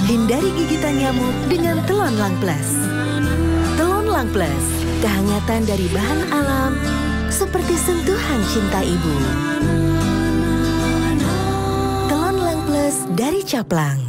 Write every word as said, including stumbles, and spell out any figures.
Hindari gigitan nyamuk dengan Telon Lang Plus. Telon Lang Plus, kehangatan dari bahan alam seperti sentuhan cinta ibu. Telon Lang Plus dari Caplang.